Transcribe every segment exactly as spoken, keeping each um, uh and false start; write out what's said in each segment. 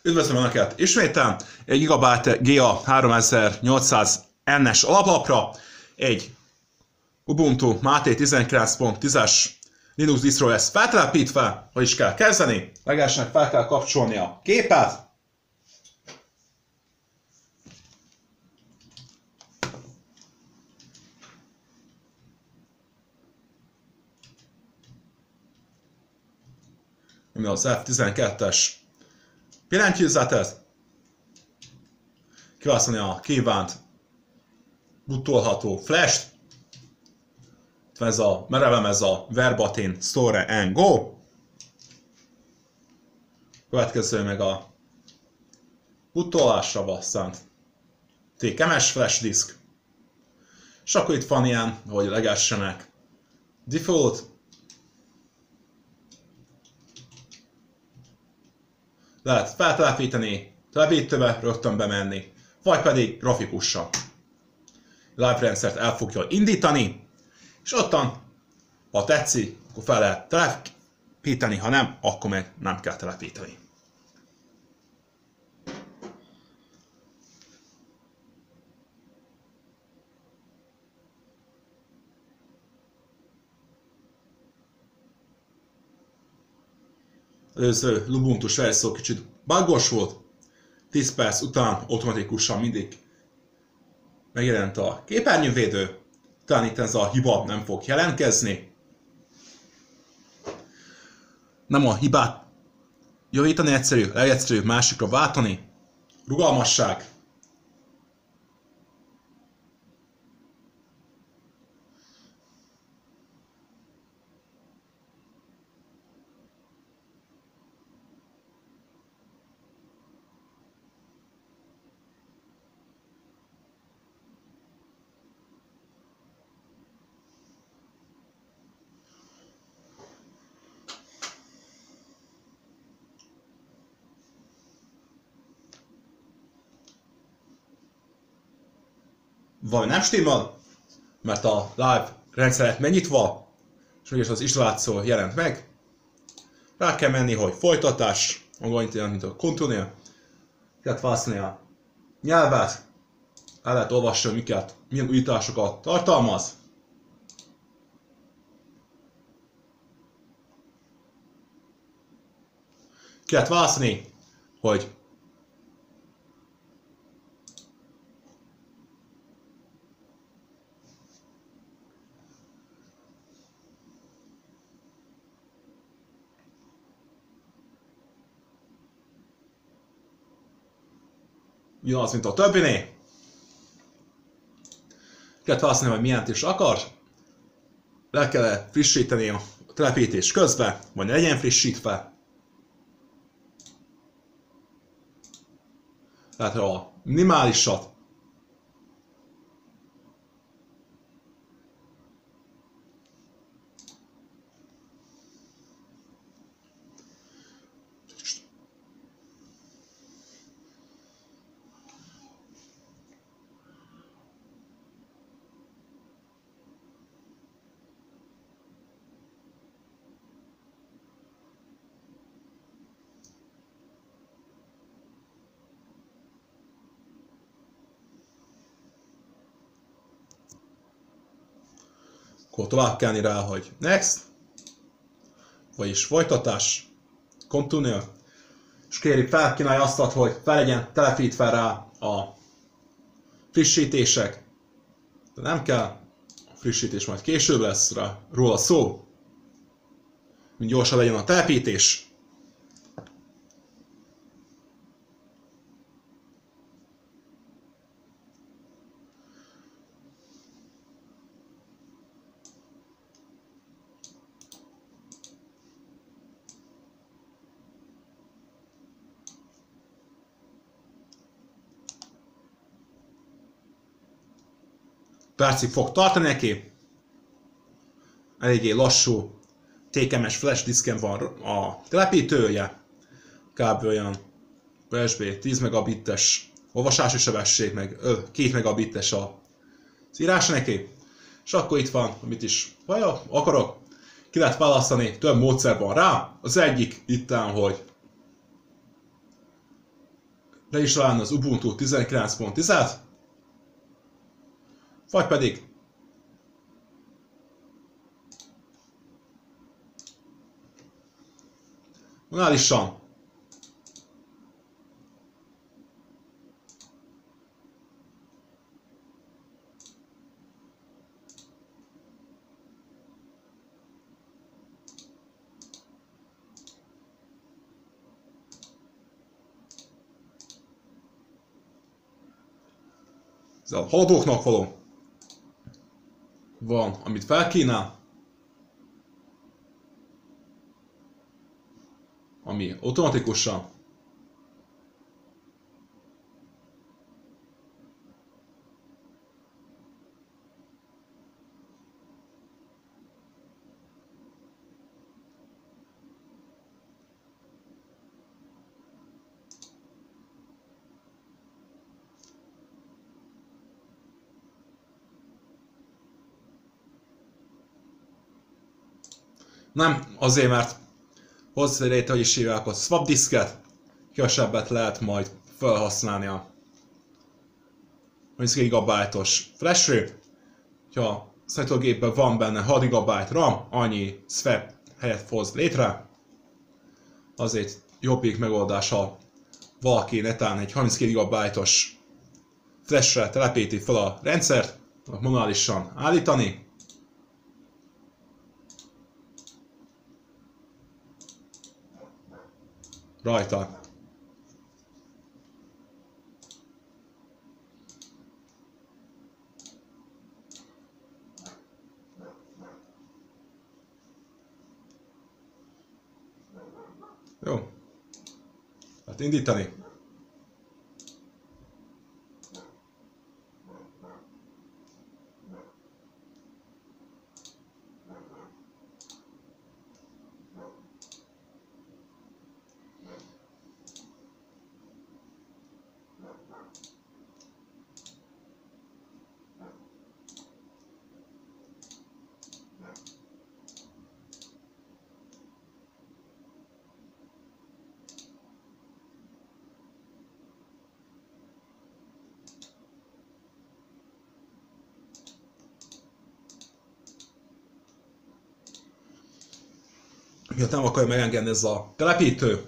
Üdvözlöm Önöket! Ismételten egy gigabyte G A háromezer-nyolcszáz N-es alaplapra egy Ubuntu Mate tizenkilenc pont tízes Linux distro lesz feltelepítve, hogy is kell kezdeni. Legelsőnek fel kell kapcsolni a gépet. Ami az F tizenkettes billentyűzetet, kiválasztani a kívánt bootolható flash-t, ez a merevem, ez a Verbatim Store and Go, következő meg a bootolásra szánt T K M S flash disk, és akkor itt van ilyen, hogy legessenek default, lehet feltelepíteni, telepítőbe rögtön bemenni, vagy pedig grafikussal. Live rendszert el fogja indítani, és ottan, ha tetszik, akkor fel lehet telepíteni, ha nem, akkor meg nem kell telepíteni. Előző Ubuntu-s verzió kicsit buggos volt, tíz perc után automatikusan mindig megjelent a képernyővédő, talán itt ez a hiba nem fog jelentkezni. Nem a hibát javítani egyszerű, legegyszerűbb másikra váltani, rugalmasság. Vagy nem stimmel, mert a live rendszeret megnyitva, és mégis az installáció jelent meg. Rá kell menni, hogy folytatás, angolul jelent, mint a continue. Kell választani a nyelvet, el lehet olvasni, hogy miket, milyen újításokat tartalmaz. Ki lehet választani, hogy ugyanaz, mint a többinél. Kell választani, hogy milyent is akar. Le kell frissíteni a telepítés közben, vagy ne legyen frissítve. Tehát a minimálisat. Akkor tovább kellni rá, hogy next, vagyis folytatás, continue, és kéri felkínálja azt, hogy fel legyen telepítve rá a frissítések. De nem kell, a frissítés majd később lesz rá, róla szó, mint gyorsan legyen a telepítés. Percig fog tartani neki. Eléggé lassú T K M S flash diszken van a telepítője. Kb. Olyan U S B tíz megabites olvasási sebesség, meg két megabites az írás neki. És akkor itt van, amit is vajon akarok. Ki lehet választani, több módszer van rá. Az egyik ittán, hogy reinstalálni az Ubuntu tizenkilenc pont tízet, vagy pedig manuálisan ez a haladóknak való van, amit felkínál, ami automatikusan nem azért, mert hozzá létre, hogy is hívják a swap diszket, kevesebbet lehet majd felhasználni a harminc gigabájtos flash-re. Ha a számítógépben van benne hat gigabájt RAM, annyi swap helyet hoz létre. Azért jobbik megoldás, ha valaki netán egy harminckét gigabájtos flash-re telepíti fel a rendszert, manuálisan állítani. Rajta. Jó. Hát indítani. Miatt nem akarja megengedni ez a telepítő.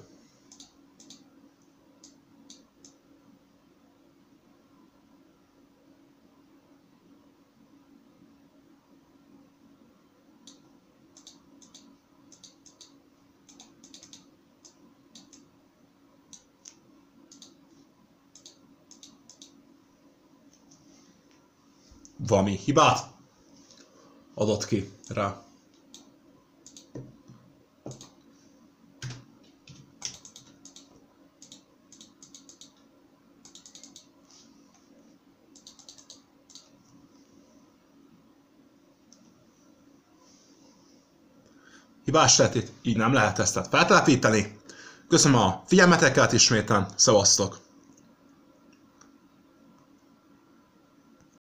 Valami hibát adott ki rá. Hibás lett, így nem lehet ezt feltelepíteni. Köszönöm a figyelmeteket ismételten, szevasztok!